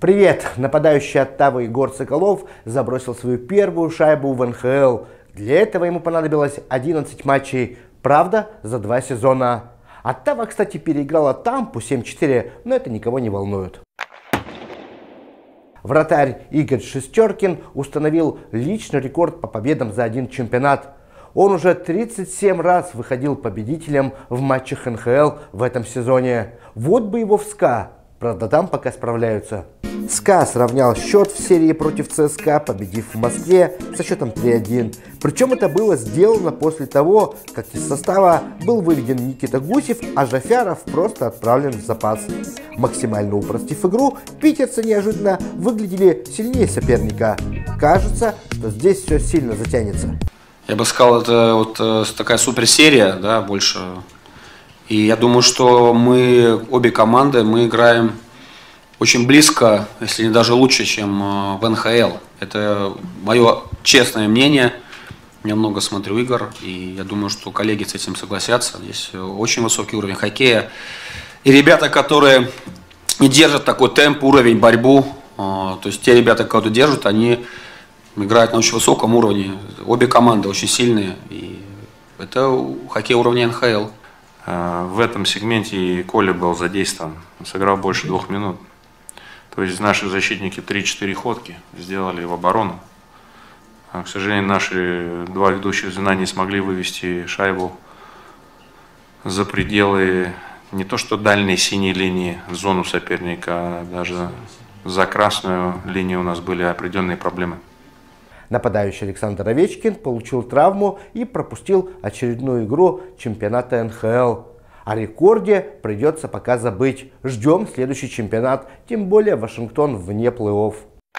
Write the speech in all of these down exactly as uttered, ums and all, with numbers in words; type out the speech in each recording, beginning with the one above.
Привет! Нападающий Оттавы Егор Соколов забросил свою первую шайбу в эн ха эл. Для этого ему понадобилось одиннадцать матчей, правда, за два сезона. Оттава, кстати, переиграла Тампу семь-четыре, но это никого не волнует. Вратарь Игорь Шестеркин установил личный рекорд по победам за один чемпионат. Он уже тридцать семь раз выходил победителем в матчах эн ха эл в этом сезоне. Вот бы его в СКА. Правда, там пока справляются. СКА сравнял счет в серии против ЦСКА, победив в Москве со счетом три-один. Причем это было сделано после того, как из состава был выведен Никита Гусев, а Жафяров просто отправлен в запас. Максимально упростив игру, питерцы неожиданно выглядели сильнее соперника. Кажется, что здесь все сильно затянется. Я бы сказал, это вот такая суперсерия, да, больше. И я думаю, что мы, обе команды, мы играем очень близко, если не даже лучше, чем в эн ха эл. Это мое честное мнение. Я много смотрю игр, и я думаю, что коллеги с этим согласятся. Здесь очень высокий уровень хоккея. И ребята, которые не держат такой темп, уровень, борьбу, то есть те ребята, которые держат, они играют на очень высоком уровне. Обе команды очень сильные, и это хоккей уровня эн ха эл. В этом сегменте и Коля был задействован, сыграл больше двух минут. То есть наши защитники три-четыре ходки сделали в оборону. А, к сожалению, наши два ведущих звена не смогли вывести шайбу за пределы не то что дальней синей линии, зону соперника, а даже за красную линию у нас были определенные проблемы. Нападающий Александр Овечкин получил травму и пропустил очередную игру чемпионата эн ха эл. О рекорде придется пока забыть. Ждем следующий чемпионат, тем более Вашингтон вне плей-офф.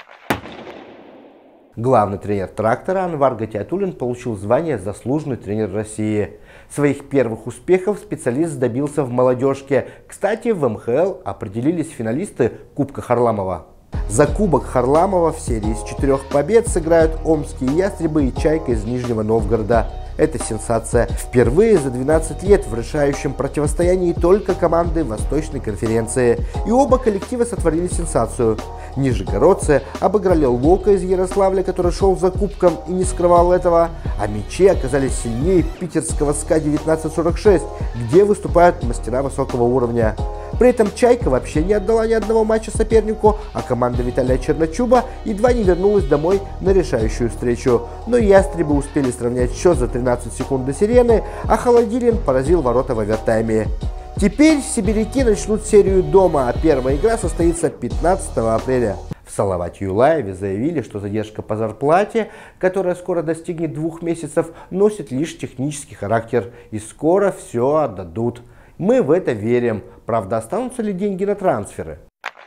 Главный тренер «Трактора» Анвар Гатиатуллин получил звание «Заслуженный тренер России». Своих первых успехов специалист добился в молодежке. Кстати, в эм ха эл определились финалисты Кубка Харламова. За Кубок Харламова в серии из четырех побед сыграют омские ястребы и Чайка из Нижнего Новгорода. Это сенсация. Впервые за двенадцать лет в решающем противостоянии только команды Восточной конференции. И оба коллектива сотворили сенсацию. Нижегородцы обыграли Лока из Ярославля, который шел за кубком и не скрывал этого. А мячи оказались сильнее питерского СКА девятнадцать сорок шесть, где выступают мастера высокого уровня. При этом Чайка вообще не отдала ни одного матча сопернику, а команда Виталия Черночуба едва не вернулась домой на решающую встречу. Но ястребы успели сравнять счет за тринадцать секунд до сирены, а Холодилин поразил ворота в овертайме. Теперь сибиряки начнут серию дома, а первая игра состоится пятнадцатого апреля. В Салавате Юлаеве заявили, что задержка по зарплате, которая скоро достигнет двух месяцев, носит лишь технический характер, и скоро все отдадут. Мы в это верим. Правда, останутся ли деньги на трансферы?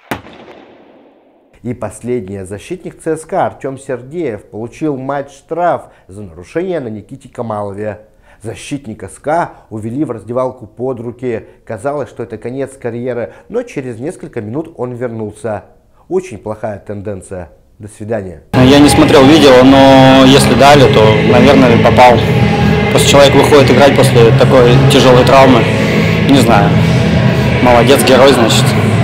И последний защитник ЦСКА Артем Сергеев получил матч-штраф за нарушение на Никите Камалове. Защитника СКА увели в раздевалку под руки. Казалось, что это конец карьеры, но через несколько минут он вернулся. Очень плохая тенденция. До свидания. Я не смотрел видео, но если дали, то, наверное, попал. Просто человек выходит играть после такой тяжелой травмы. Не знаю. Молодец, герой, значит.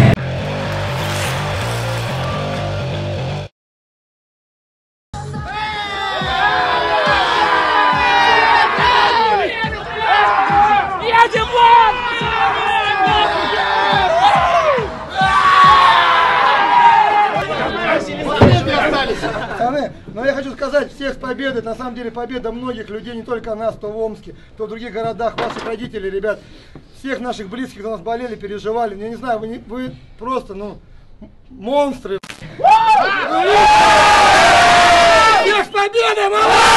Но я хочу сказать, всех с победой, на самом деле победа многих людей, не только нас, то в Омске, то в других городах, ваших родителей, ребят, всех наших близких, кто нас болели, переживали. Я не знаю, вы, не, вы просто, ну, монстры. Всех с победой, молодцы!